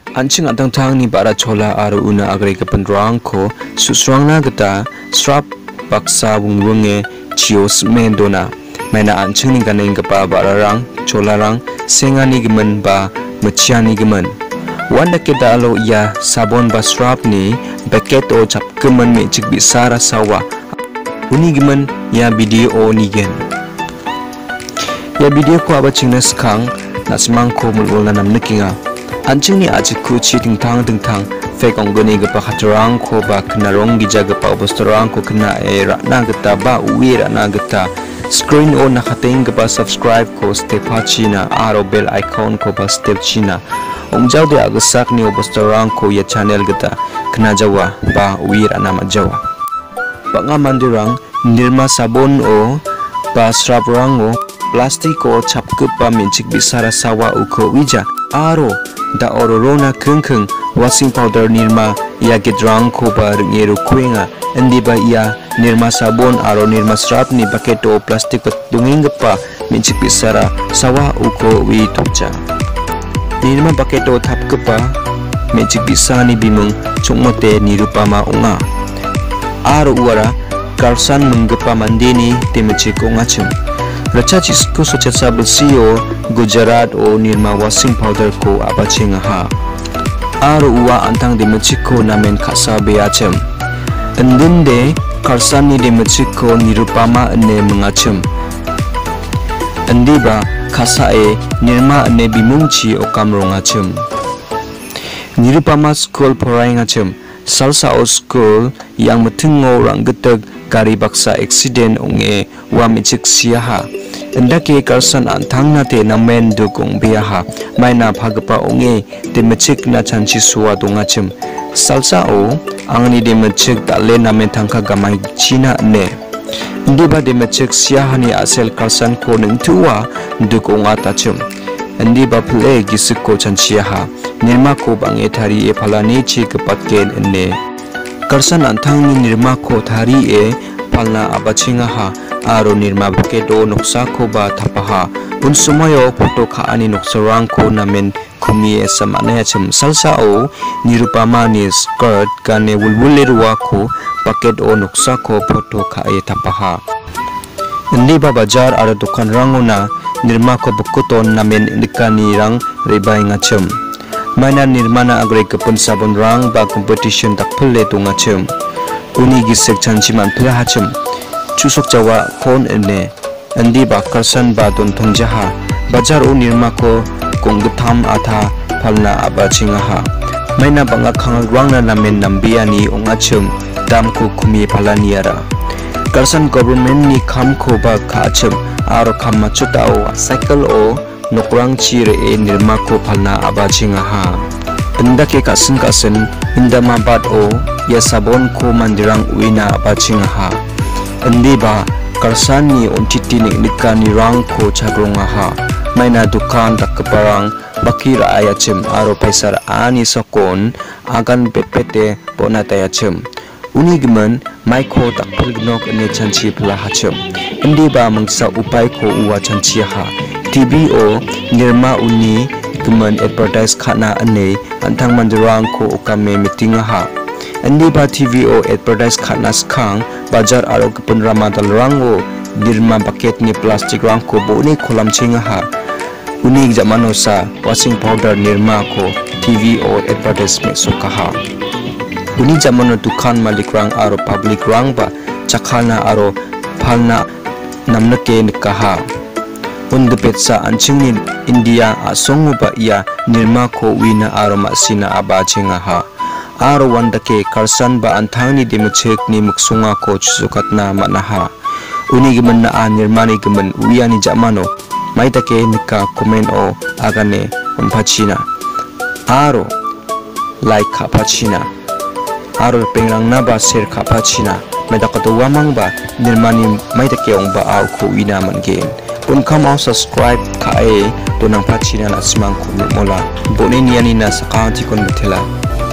Anching antang tang ni bara chola aru una agre kapan rang ko susrangna gata strap baksa bungbunge chios mendona maina anching ni ganeng kapa bara rang chola rang sengani gemen ba mechiani gemen wanda kita alo ya sabon ba strap ni bucket o chap kemen me chik bisara sawa uni gemen ya video ni gen ya video ko aba chingna skang nasmang ko mulul na nam nikinga Anching ni ajik ku chi tang fake onggoni gapa khatrang ko ba knarong gija gapa obostorang ko kena rakna gata ba uwi rakna gata screen on na khateng gapa subscribe ko step china aro bell icon ko ba step china ongjau de agasak ni obostorang ko ya channel gata kena jawa ba uwi rakna ma jawa banga mandirang nirma sabon o ba srabrang o plastik ko chapkup ba minchik bisara sawa uko wija aro da ororona kengkeng washing powder nirma ya gidrang ko ba ngeru kuenga endi ba ya nirma sabon aro nirma strap ni bucket o plastik dunging pa minchik bisara sawa uko wi topcha nirma bucket o thap pa minchik bisani bimung chungmote nirupama unga aro uara karsan menggepa mandini temechik ongachim Racha Cisco Societa Bersio Gujarat o nirma washing powder ko abaching ha aro uwa antang de mechiko namen khasa beachem endin de karsani de mechiko nirupama ane mengachem endiba khasa e nirma ane bimungchi okamrongachem nirupama school poraingachem salsa o school yang metungo ranggetek gari baksa accident onge wa michik siaha endake karsan antangna te namen dukung biaha maina phagpa onge te mechik na chanchi suwa dongachim salsa o angni de mechik dale namen thangkha gamai china ne ndiba de mechik siahani asel karsan ko ningtuwa dukunga tachim ndiba phle gisiko chanchiaha nirma ko bange thari e phalani chi kapatken ne karsan antangni nirma ko thari e palna abachinga ha aro nirma bukedo noksa ko ba thapaha unsumayo photo kha ani noksarang ko namen khumi esamane achim salsa o nirupama ni skirt kane wulwulerwa ko buket o noksa ko photo kha e thapaha indi ba bazar aro dukan rangona nirma ko bukuton namen indikani rang rebai ngachim mana nirmana agre kapun sabon rang ba competition takphule tungachim uni gisek chanchiman phla hachim chusok jawa kon ene andi ba karsan ba don thongjaha bazar o nirma ko kongtham atha phalna abachinga ha maina banga khangal rangna namen nambiani ongachum dam ko khumi phalaniara karsan government ni kham ko ba khachum aro khamma chutao cycle o nokrang chire e nirma ko phalna abachinga ha endake kasin indama bad o ya sabon ko mandirang uina abachinga ha Endiba karsani ontiti niknikani rang ko chagronga ha maina dukan takparang bakira ayachim aro paisar ani sokon agan pepete bonatayachim unigman maiko takpilgnok ne chanchi pla hachim endiba mangsa upai ko uwa chanchi ha TBO nirma uni gman advertise khana ane antang mandirang ko ukame meeting ha Endiba TVO advertise khanas khang bazar aro kapun ramadal rango nirma bucket ni plastic rang ko boni kholam chinga ha unik jamano sa washing powder nirma ko TVO advertisement sokaha uni jamano dukan malik rang aro public rang ba chakhana aro phalna namnake nikaha unde petsa anchingni India asongu ba ya nirma ko wina aro masina aba chinga ha aro wandake karsan ba anthangni demechek ni muksunga ko chusukatna manaha uni giman na nirmani giman uyani jamano maitake nika comment o agane onphachina aro like khapachina aro pengrang na ba share khapachina medakato wamang ba nirmani maitake ongba au ko wina mangen pun kamau subscribe khae tonang phachina na simang ko mola boneniani na sakanti kon betela